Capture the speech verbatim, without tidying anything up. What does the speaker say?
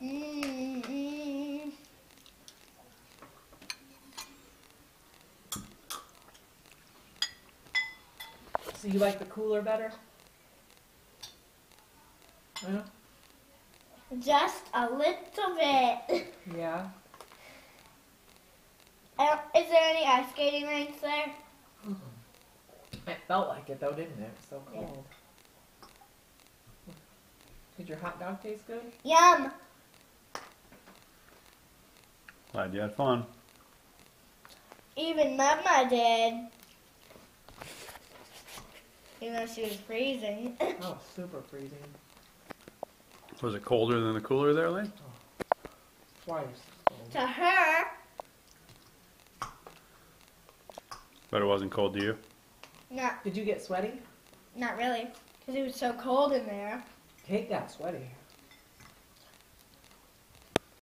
Mm-mm. So you like the cooler better? Yeah. Just a little bit. Yeah. Uh, is there any ice skating rinks there? Mm-hmm. It felt like it though, didn't it? So cold. Yeah. Did your hot dog taste good? Yum. Glad you had fun. Even Mama did. Even though she was freezing. Oh, super freezing. Was it colder than the cooler there, Lee? Oh. Twice. Cold. To her. But it wasn't cold to you? Not, Did you get sweaty? not really. Because it was so cold in there. Kate got sweaty.